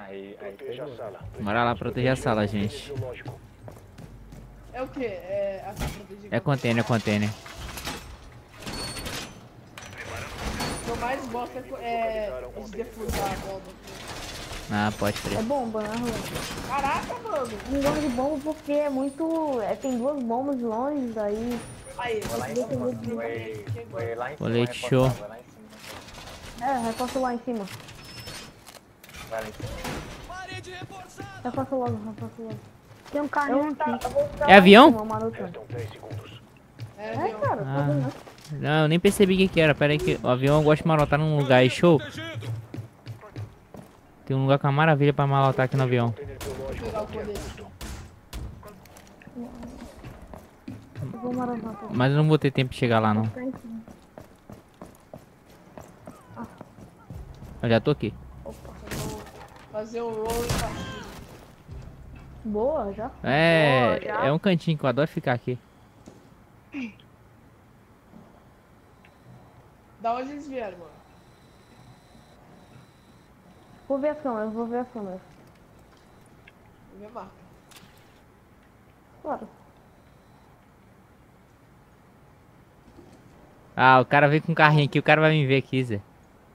Aí Proteja a pegou. sala. Bora lá proteger a sala, gente. Biológico. É o que? É a proteger. É container, é container. O que eu mais gosto é de defusar a bomba. Ah, pode É crer. bomba, né, Rua? Caraca, mano. Não gosto de bomba porque é muito. tem duas bombas longe, daí. Aí, Lá em você cima, defendeu foi lá em cima. Colete reforçar, show. vai lá em cima. Reforça lá em cima. Vai lá em cima. Reforça logo. Tem um carrinho aqui. É avião? Restam 10 segundos. É, É, viu? cara, tô vendo. Não, eu nem percebi o que era. Pera aí que o avião eu gosto de malotar num lugar aí, show. Tem um lugar com uma maravilha pra malotar aqui no avião. Container biológico Pegar o a qualquer colete. custo. Eu vou marotar. Mas eu não vou ter tempo de chegar lá, não. Tá em cima. Eu já tô aqui. Fazer o roll e partir. Boa, já. É um cantinho que eu adoro ficar aqui. Da onde eles vieram, mano? Vou ver as câmeras. Vou ver a marca. Claro. Ah, o cara veio com um carrinho aqui, o cara vai me ver aqui, Zé.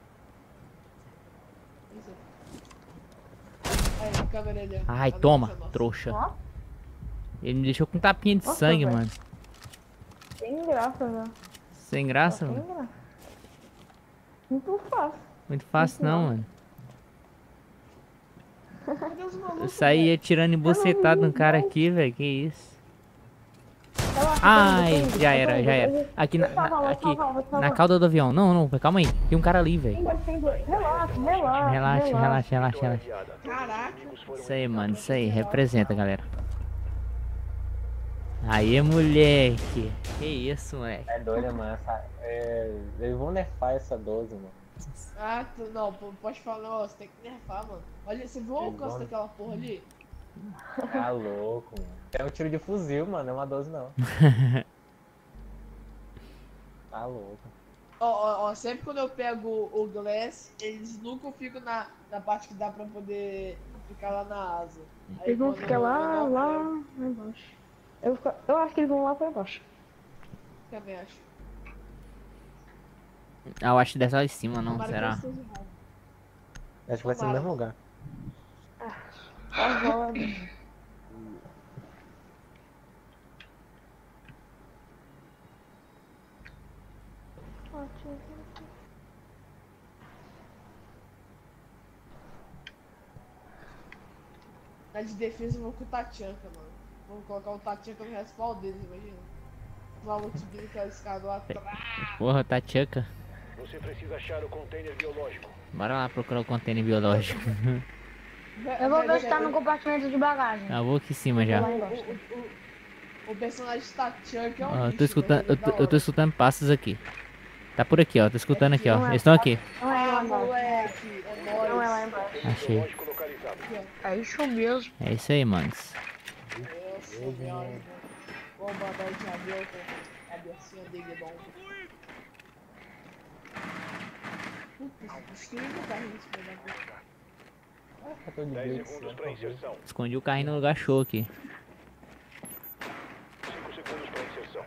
Isso aí. Aí, câmera ali. ó. Ai, Tá toma, vendo essa nossa? trouxa. Ó, Ele me deixou com tapinha de Nossa, sangue, velho. mano. tem graça já. Sem graça, Tem mano. graça. Muito fácil. Muito fácil não, mano. Cadê os malucos, Eu saí atirando embucetado no cara aqui, velho. Que isso. Relaxa, Ai, tô indo. já era. Aqui Vou salvar, vou aqui, salvar, vou na salvar. cauda do avião. Não, calma aí. Tem um cara ali, velho. Tem dois. Relaxa. Relaxa. Caraca. Isso aí, mano. Isso aí. Representa, galera. Aí, moleque. Que isso, moleque. É doido, mano. Eles vão nerfar essa 12, mano. Ah, não, pode falar, ó, você tem que nerfar, mano. Olha, você viu o alcance daquela porra ali? Tá louco, mano. É um tiro de fuzil, mano. Não é uma 12, não. Tá louco. Ó, sempre quando eu pego o Glass, eles nunca ficam na parte que dá pra poder ficar lá na asa. Aí Eles vão quando ficar eu lá embaixo. Eu acho que eles vão lá pra baixo. também acho. Ah, eu acho que dessa lá em cima, não. Tomara que Será? eu esteja errado. Acho que vai ser no mesmo lugar. Na de defesa eu vou com o Tachanka, mano. Vamos colocar o Tachanka no respaldo deles, imagina. Os malucos subindo aquela escada lá atrás. Porra, tá tchuca. Você precisa achar o container biológico. Bora lá procurar o container biológico. Eu vou ver se tá no compartimento de bagagem. Eu vou aqui em cima já. O personagem Tachanka é um Ó, eu lixo, tô escutando, velho, da eu tô hora. escutando passos aqui. Tá por aqui, ó. Tô escutando aqui, ó. Eles estão aqui. Não é lá Ah, embaixo. moleque, é nóis. Não é lá embaixo. Achei. Biológico localizado. É isso mesmo. É isso aí, manos. Nossa, velho. Vamos mandar o Jamel com a bercinha dele bom. Putz, destruindo o carrinho esse filho da puta. Eu tô de 10 blitz, segundos né, para inserção. Escondi o carrinho no lugar show aqui. 5 segundos para inserção.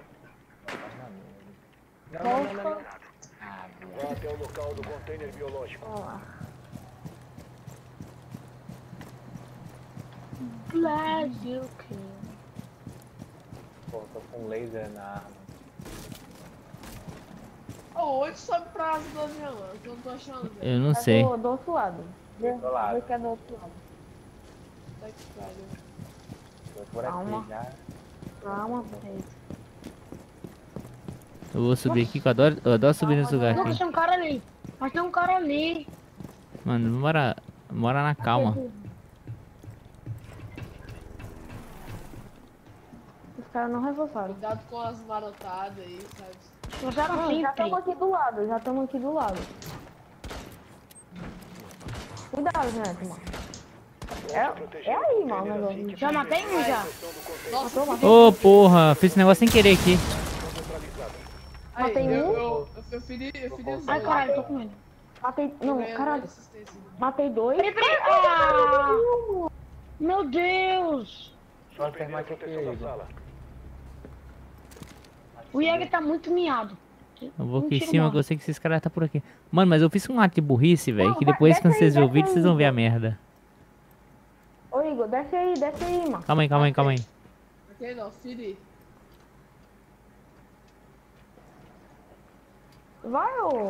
Não. Vá até o local do container biológico. Vamos lá. Brasil, Pô, tô com laser na arma. Ô, onde sobe pra asa do avião? Eu não tô achando, velho. Eu não sei. Do outro lado. Vê lado. que é do outro lado. Tá que pariu. Tô por Calma. aqui já. Calma, peraí. Eu vou subir aqui, que eu adoro subir nesse lugar Lucas, aqui. tem um cara ali. Mas tem um cara ali. Mano, bora na calma. Os caras não reforçaram. Cuidado com as marotadas aí, sabe? Reforçaram sim, já estamos aqui do lado. Cuidado, Neto, mano. É aí, mano, o negócio. Já matei um já? Nossa, Matei. Ô, porra, fiz esse negócio sem querer aqui. aí, matei um. eu feri os Ai, dois. caralho, tô com ele. Matei. Não, Ganhando caralho. assistência. Matei 2. Meu Deus! Pode ter mais aqui, Proteção da Igor. sala. O Jäger tá muito miado. Eu vou aqui em Mentira, cima mano. que eu sei que esses caras tá por aqui. Mano, mas eu fiz um ato de burrice, velho. Não, Que vai, depois, desce quando aí, vocês verem o desce vídeo, aí, vocês vão ver a Igor. merda. Ô, Igor, desce aí, mano. Calma aí, calma aí, calma aí. Ok, não, Fili. Vai, ô.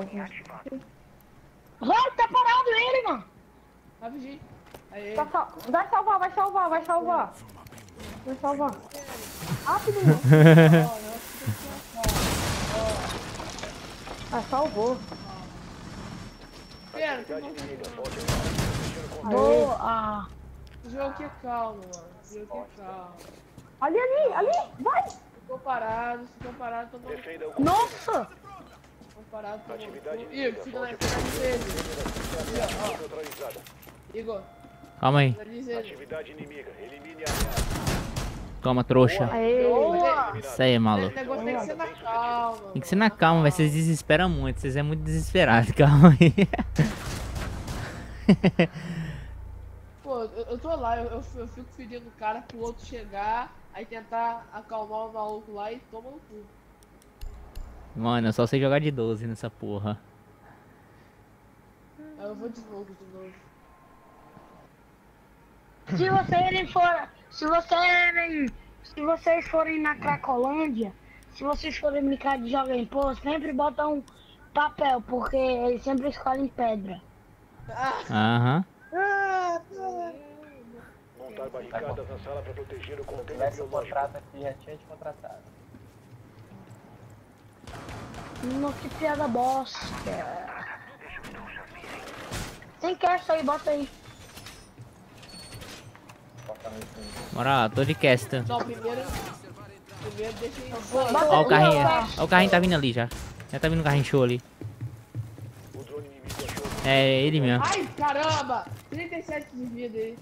Vai, tá parado ele, mano. Rapidinho. Aí, Vai salvar. Vai salvar. Rápido, mano. Ah, salvou. Pera, Atividade inimiga. Volte ao protegido o container. Boa. esse jogo aqui é calmo, mano. Esse jogo aqui é calmo. Ali, vai. Ficou parado, tomou. Defenda o Nossa! Ficou parado, tomou. Atividade Igor, inimiga. fica na Volte ao frente dele. ameaça neutralizada. Igor, Calma aí. finaliza ele. Atividade inimiga. Elimine a ameaça. Toma, trouxa. Aê. Isso aí, O maluco. negócio tem que ser na calma. Tem que ser na calma, mas vocês desesperam muito. Vocês é muito desesperado. Calma aí. Pô, eu tô lá, eu fico pedindo o cara pro outro chegar, aí tentar acalmar o maluco lá e toma no cu. Mano, eu só sei jogar de 12 nessa porra. Aí eu vou de novo. Se vocês forem na Cracolândia, se vocês forem brincar de jogar em pô, sempre botam um papel, porque eles sempre escolhem pedra. Aham. Montar barricadas na sala para proteger o Se eu container tivesse um biológico. contrato aqui, já tinha te contratado. Não, que piada bosta. Tem caixa aí, bota aí. Bota no fundo. Bora lá, tô de cast. Não, primeiro deixa eu Ó o carrinho. Ó o carrinho tá vindo ali já. Já tá vindo um carrinho show ali. O drone inimigo achou É ele mesmo. Ai, caramba! 37 de vida aí.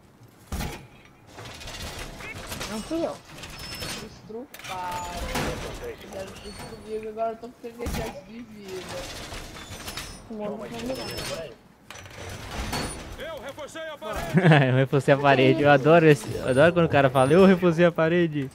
Não fui eu. Estruparam. Fizeram isso comigo, agora eu tô com 37 de vida. Eu reforcei a parede! Eu reforcei a parede. Eu adoro quando o cara fala, eu reforcei a parede.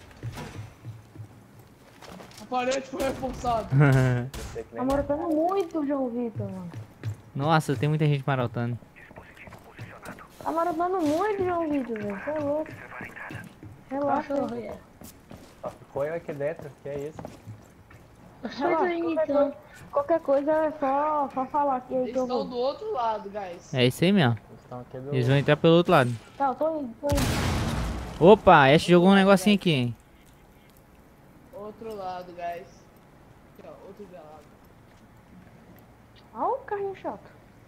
A parede foi reforçada. Sei que Tá nem marotando muito o João Vitor, mano. Nossa, tem muita gente marotando. Tá marotando muito o João Vitor, velho. Você é louco. Relaxa. só ficou eu aqui dentro, que é isso? Relaxa. Qualquer coisa é só falar aqui aí Eles que eu estão vou. do outro lado, guys. É isso aí mesmo. Eles estão aqui do... Eles vão entrar pelo outro lado. Tá, eu tô indo. Opa, Ash jogou um negocinho aqui, hein. Outro lado, guys. Aqui, ó, outro lado. Ah, o carrinho chato.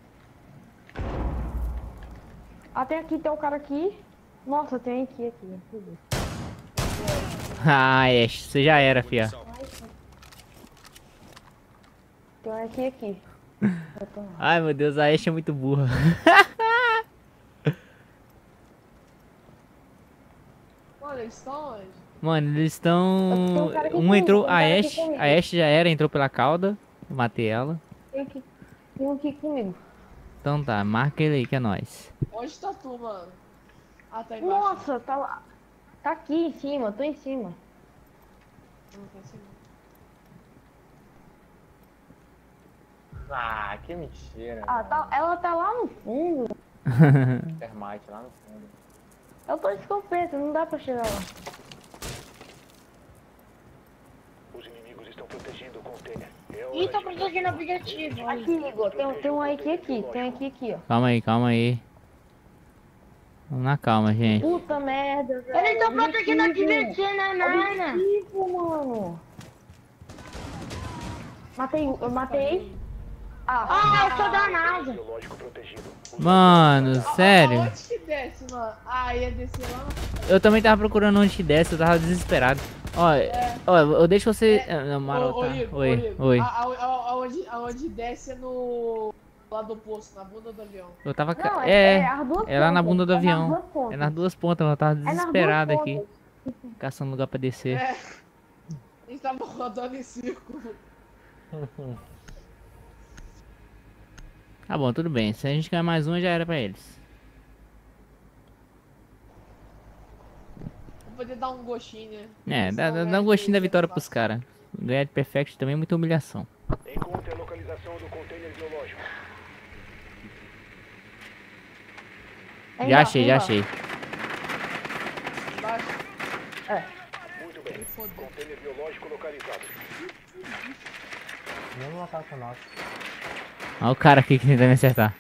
Ah, tem um cara aqui. Nossa, tem aqui. Ah, Ash, você já era, fia. Tem um aqui. Ai, meu Deus, a Ash é muito burra. Mano, eles estão onde? Mano, eles estão... Tem um cara aqui Um comigo, entrou... tem um A cara aqui Ash, comigo. a Ash já era, entrou pela cauda. Eu matei ela. Tem um aqui comigo. Então tá, marca ele aí que é nóis. Onde tá tu, mano? Ah, tá embaixo. Nossa, tá lá. Tá aqui em cima, tô em cima. Não, tá assim. Ah, que mentira. Ah, tá, ela tá lá no fundo. Termite lá no fundo. Eu tô de escopeta, não dá pra chegar lá. Os inimigos estão protegendo o container. É hora Ih, tá de protegendo o objetivo. Olha. Aqui, Igor, tem um aqui, tem aqui, ó. Calma aí. Vamos na calma, gente. Puta merda, velho. Eles estão protegendo aqui, Objetivo, Nana. mano. Eu matei. Ah, eu sou da NASA. biológico protegido. Mano, sério. Aonde que desce, mano? Ah, ia descer lá na... Eu também tava procurando onde que desce, eu tava desesperado. Ó, eu deixo você... Não, Marota. Igor, Oi, Igor, oi. Aonde desce é no... Lá do poço, na bunda do avião. Eu tava... Não, É as duas lá na pontas, bunda do é nas avião. duas pontas. É nas duas pontas, eu tava É nas duas desesperado aqui. pontas. Caçando lugar pra descer. É. A gente tava rodando em círculo. Tá bom, tudo bem. Se a gente ganhar mais uma, já era pra eles. Vou poder dar um gostinho, né? É, dá um gostinho da vitória pros caras. Ganhar de Perfect também é muita humilhação. Encontre a localização do container biológico. Já achei, já achei. Embaixo. Muito bem. Foda-se. Container biológico localizado. Mesmo local que o nosso. Olha o cara aqui que tenta me acertar.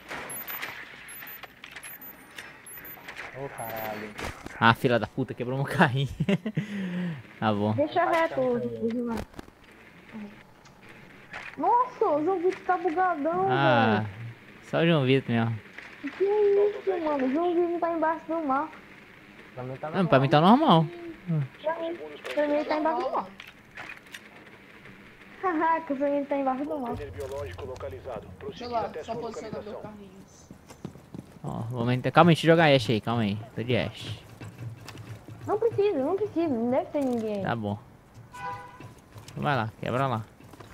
Ô caralho. Ah, filha da puta, quebrou meu carrinho. Tá bom. Deixa reto os irmãos. Nossa, o João Vitor tá bugadão, Ah, só o João Vitor mesmo. velho. Que isso, mano? O João Vitor tá embaixo do mar. Pra mim tá Não, pra mim tá normal. Pra mim ele tá embaixo do mar. Caraca, pra mim ele tá embaixo do mar. Container biológico localizado. Deixa Prosseguir lá, até só sua posicionar meu localização. carrinho. Ó, vamos entrar. Calma aí, deixa eu jogar Ash aí, calma aí. Tô de Ash. Não precisa, não precisa. Não deve ter ninguém aí. Tá bom. Vai lá, quebra lá.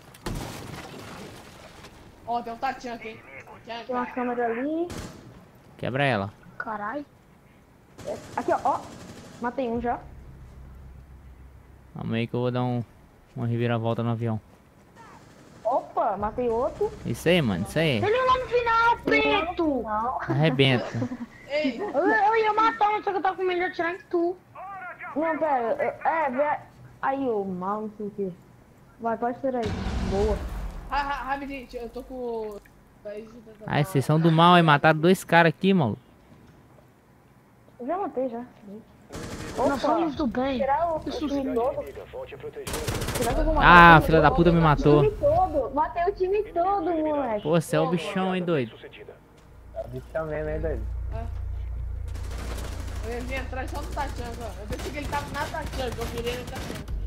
Ó, tem um Tatiana aqui, hein? Tem uma câmera ali. Quebra ela. Caralho. Aqui, ó. Ó. Matei um já. Calma aí que eu vou dar uma reviravolta no avião. Opa, matei outro. Isso aí, mano, isso aí. Ele lá no final, preto! Não, Arrebenta. Ei, Eu ia matar, mas só que eu tava com medo de atirar em tu. não, pera. Vê. Aí, ô, mal, não sei o que. Vai, pode ser aí. Boa. rapidinho, eu tô com... Ai, vocês são do mal, aí mataram dois caras aqui, maluco. Eu já matei, já. Nós somos do bem. Tirar o time todo. Inimiga, volte a proteger. Será que eu vou matar Ah, o time filha da todo? puta me matou. O time todo. Matei o time todo, moleque. Pô, você é o bichão, hein, doido. Sucedida. Bicho mesmo, hein, doido? Eu ia vir atrás só do Tatiana, ó. Eu pensei que ele tava na Tatiana, que eu virei no Tatiana.